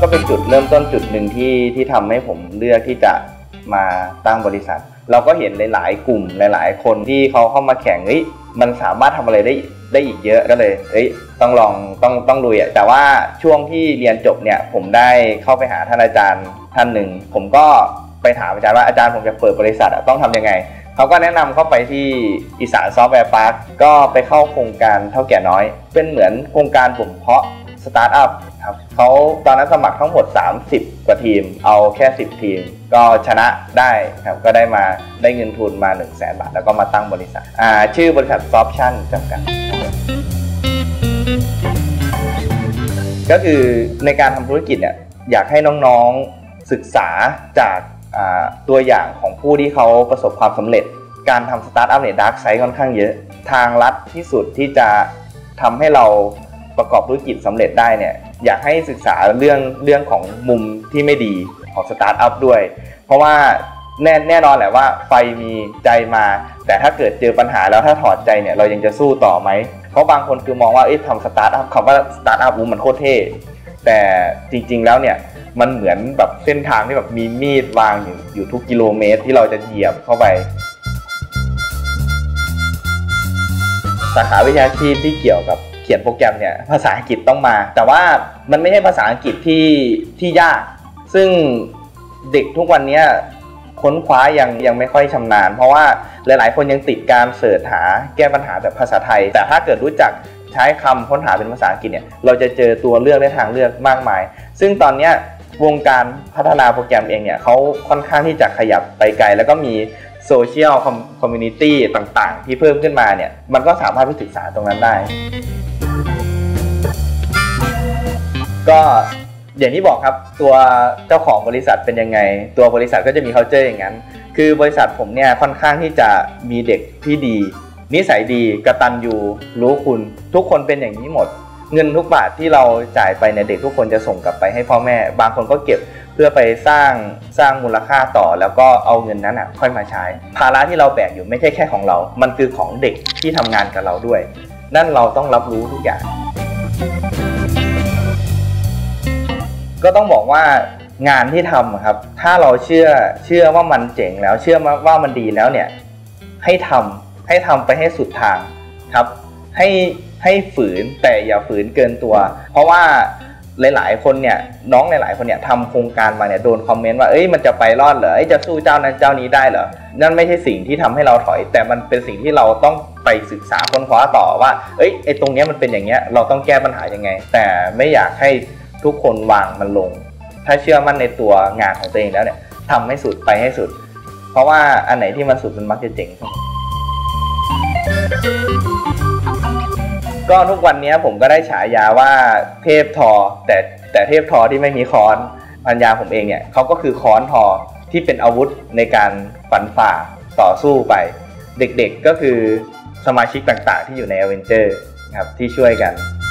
ก็เป็นจุดเริ่มต้นจุดหนึ่งที่ทำให้ผมเลือกที่จะมาตั้งบริษัทเราก็เห็นหลายๆกลุ่มหลายๆคนที่เขาเข้ามาแข่งมันสามารถทำอะไรได้อีกเยอะก็เลยต้องลองต้องลุยแต่ว่าช่วงที่เรียนจบเนี่ยผมได้เข้าไปหาท่านอาจารย์ท่านหนึ่งผมก็ไปถามอาจารย์ว่าอาจารย์ผมจะเปิดบริษัทต้องทำยังไงเขาก็แนะนำเข้าไปที่อีสานซอฟต์แวร์พาร์คก็ไปเข้าโครงการเท่าแก่น้อยเป็นเหมือนโครงการบ่มเพาะสตาร์ทอัพครับเขาตอนนั้นสมัครทั้งหมด30กว่าทีมเอาแค่10ทีมก็ชนะได้ครับก็ได้เงินทุนมา 100,000 บาทแล้วก็มาตั้งบริษัทชื่อบริษัทซอฟชั่นจำกัดก็คือในการทำธุรกิจเนี่ยอยากให้น้องๆศึกษาจากตัวอย่างของผู้ที่เขาประสบความสำเร็จการทำสตาร์ทอัพเนี่ยดาร์กไซด์ค่อนข้างเยอะทางลัดที่สุดที่จะทำให้เราประกอบธุรกิจสำเร็จได้เนี่ยอยากให้ศึกษาเรื่องของมุมที่ไม่ดีของสตาร์ทอัพด้วยเพราะว่าแน่นอนแหละว่าไฟมีใจมาแต่ถ้าเกิดเจอปัญหาแล้วถ้าถอดใจเนี่ยเรายังจะสู้ต่อไหมเพราะบางคนคือมองว่าทำสตาร์ทอัพคำว่าสตาร์ทอัพมันโคตรเท่แต่จริงๆแล้วเนี่ยมันเหมือนแบบเส้นทางที่แบบมีมีดวางอยู่ทุกกิโลเมตรที่เราจะเหยียบเข้าไปสาขาวิชาชีพที่เกี่ยวกับเขียนโปรแกรมเนี่ยภาษาอังกฤษต้องมาแต่ว่ามันไม่ใช่ภาษาอังกฤษที่ยากซึ่งเด็กทุกวันนี้ค้นคว้ายังไม่ค่อยชำนาญเพราะว่าหลายๆคนยังติดการเสิร์ชหาแก้ปัญหาแบบภาษาไทยแต่ถ้าเกิดรู้จักใช้คำค้นหาเป็นภาษาอังกฤษเนี่ยเราจะเจอตัวเลือกและทางเลือกมากมายซึ่งตอนนี้วงการพัฒนาโปรแกรมเองเนี่ยเขาค่อนข้างที่จะขยับไปไกลแล้วก็มีโซเชียลคอมมูนิตี้ต่างๆที่เพิ่มขึ้นมาเนี่ยมันก็สามารถไปศึกษาตรงนั้นได้ก็อย่างที่บอกครับตัวเจ้าของบริษัทเป็นยังไงตัวบริษัทก็จะมี culture อย่างนั้นคือบริษัทผมเนี่ยค่อนข้างที่จะมีเด็กที่ดีนิสัยดีกตัญญูรู้คุณทุกคนเป็นอย่างนี้หมดเงินทุกบาทที่เราจ่ายไปเนี่ยเด็กทุกคนจะส่งกลับไปให้พ่อแม่บางคนก็เก็บเพื่อไปสร้างมูลค่าต่อแล้วก็เอาเงินนั้นค่อยมาใช้ภาระที่เราแบกอยู่ไม่ใช่แค่ของเรามันคือของเด็กที่ทำงานกับเราด้วยนั่นเราต้องรับรู้ทุกอย่างก็ต้องบอกว่างานที่ทำครับถ้าเราเชื่อว่ามันเจ๋งแล้วเชื่อว่ามันดีแล้วเนี่ยให้ทำไปให้สุดทางครับให้ฝืนแต่อย่าฝืนเกินตัวเพราะว่าหลายๆคนเนี่ยน้องหลายๆคนเนี่ยทำโครงการมาเนี่ยโดนคอมเมนต์ว่ามันจะไปรอดเหรอจะสู้เจ้านั้นเจ้านี้ได้เหรอนั่นไม่ใช่สิ่งที่ทำให้เราถอยแต่มันเป็นสิ่งที่เราต้องไปศึกษาค้นคว้าต่อว่าตรงนี้มันเป็นอย่างเงี้ยเราต้องแก้ปัญหายังไงแต่ไม่อยากให้ทุกคนวางมันลงถ้าเชื่อมั่นในตัวงานของตัวเองแล้วเนี่ยทำให้สุดไปให้สุดเพราะว่าอันไหนที่มันสุดมันมักจะเจ๋งก็ทุกวันนี้ผมก็ได้ฉายาว่าเทพทอแต่เทพทอที่ไม่มีค้อนภรรยาผมเองเนี่ยเขาก็คือค้อนทอที่เป็นอาวุธในการฝันฝ่าต่อสู้ไปเด็กๆก็คือสมาชิกต่างๆที่อยู่ใน Avenger ครับที่ช่วยกัน